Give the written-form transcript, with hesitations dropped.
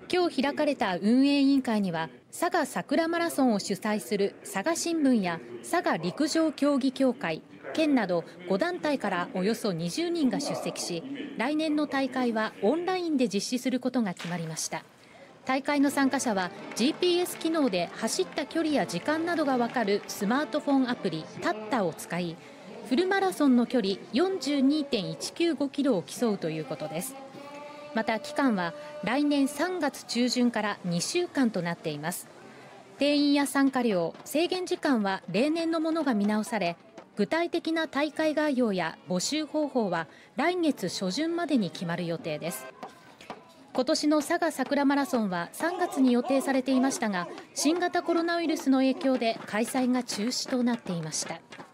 今日開かれた運営委員会には、佐賀さくらマラソンを主催する佐賀新聞や佐賀陸上競技協会、県など5団体からおよそ20人が出席し、来年の大会はオンラインで実施することが決まりました。大会の参加者は GPS 機能で走った距離や時間などがわかるスマートフォンアプリタッタを使い、フルマラソンの距離 42.195 キロを競うということです。また期間は来年3月中旬から2週間となっています。定員や参加料、制限時間は例年のものが見直され、具体的な大会概要や募集方法は来月初旬までに決まる予定です。今年の佐賀さくらマラソンは3月に予定されていましたが、新型コロナウイルスの影響で開催が中止となっていました。